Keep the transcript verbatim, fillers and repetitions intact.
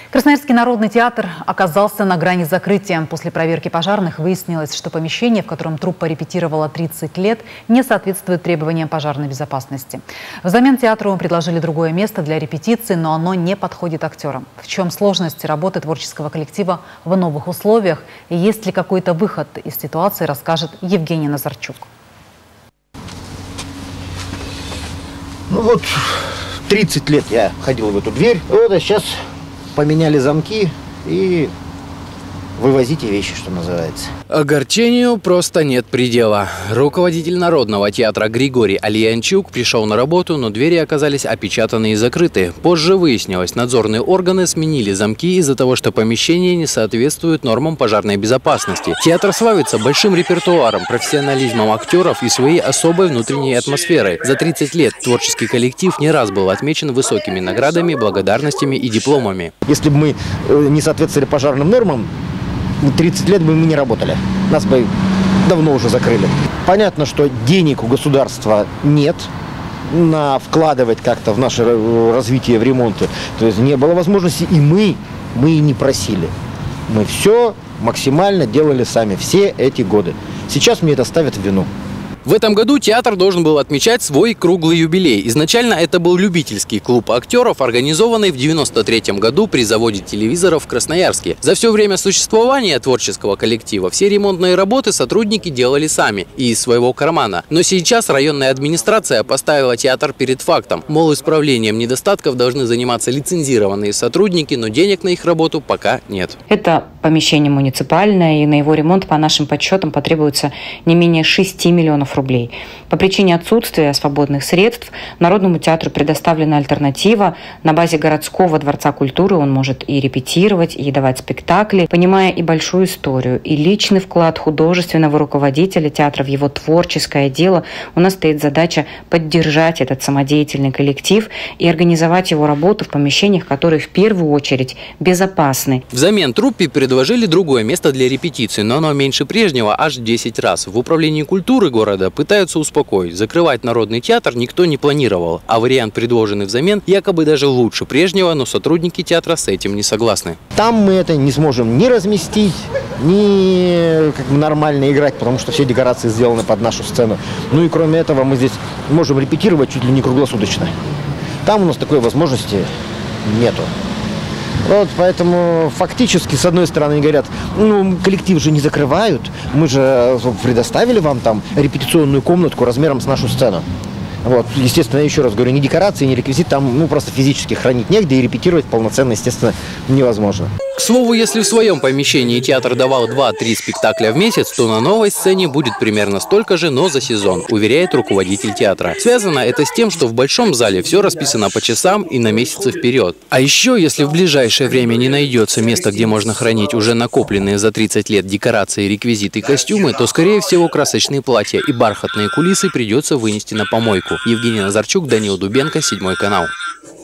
Красноярский народный театр оказался на грани закрытия. После проверки пожарных выяснилось, что помещение, в котором труппа репетировала тридцать лет, не соответствует требованиям пожарной безопасности. Взамен театру предложили другое место для репетиции, но оно не подходит актерам. В чем сложность работы творческого коллектива в новых условиях и есть ли какой-то выход из ситуации, расскажет Евгений Назарчук. Ну вот, тридцать лет я ходил в эту дверь. Вот, а сейчас поменяли замки и вывозите вещи, что называется. Огорчению просто нет предела. Руководитель Народного театра Григорий Альянчук пришел на работу, но двери оказались опечатаны и закрыты. Позже выяснилось, надзорные органы сменили замки из-за того, что помещение не соответствует нормам пожарной безопасности. Театр славится большим репертуаром, профессионализмом актеров и своей особой внутренней атмосферой. За тридцать лет творческий коллектив не раз был отмечен высокими наградами, благодарностями и дипломами. Если бы мы не соответствовали пожарным нормам, тридцать лет бы мы не работали. Нас бы давно уже закрыли. Понятно, что денег у государства нет на вкладывать как-то в наше развитие, в ремонты. То есть не было возможности, и мы, мы и не просили. Мы все максимально делали сами все эти годы. Сейчас мне это ставят в вину. В этом году театр должен был отмечать свой круглый юбилей. Изначально это был любительский клуб актеров, организованный в девяносто третьем году при заводе телевизоров в Красноярске. За все время существования творческого коллектива все ремонтные работы сотрудники делали сами и из своего кармана. Но сейчас районная администрация поставила театр перед фактом. Мол, исправлением недостатков должны заниматься лицензированные сотрудники, но денег на их работу пока нет. Это помещение муниципальное, и на его ремонт, по нашим подсчетам, потребуется не менее шести миллионов рублей. По причине отсутствия свободных средств Народному театру предоставлена альтернатива. На базе городского дворца культуры он может и репетировать, и давать спектакли. Понимая и большую историю, и личный вклад художественного руководителя театра в его творческое дело, у нас стоит задача поддержать этот самодеятельный коллектив и организовать его работу в помещениях, которые в первую очередь безопасны. Взамен труппе предложили другое место для репетиции, но оно меньше прежнего аж в десять раз. В управлении культуры города пытаются успокоить. Закрывать Народный театр никто не планировал, а вариант, предложенный взамен, якобы даже лучше прежнего, но сотрудники театра с этим не согласны. Там мы это не сможем ни разместить, ни как бы нормально играть, потому что все декорации сделаны под нашу сцену. Ну и кроме этого мы здесь можем репетировать чуть ли не круглосуточно. Там у нас такой возможности нету. Вот, поэтому фактически, с одной стороны, говорят, ну, коллектив же не закрывают, мы же предоставили вам там репетиционную комнатку размером с нашу сцену. Вот, естественно, я еще раз говорю, ни декорации, ни реквизит там, ну, просто физически хранить негде, и репетировать полноценно, естественно, невозможно. К слову, если в своем помещении театр давал два-три спектакля в месяц, то на новой сцене будет примерно столько же, но за сезон, уверяет руководитель театра. Связано это с тем, что в большом зале все расписано по часам и на месяцы вперед. А еще, если в ближайшее время не найдется места, где можно хранить уже накопленные за тридцать лет декорации, реквизиты и костюмы, то, скорее всего, красочные платья и бархатные кулисы придется вынести на помойку. Евгений Назарчук, Данил Дубенко, Седьмой канал.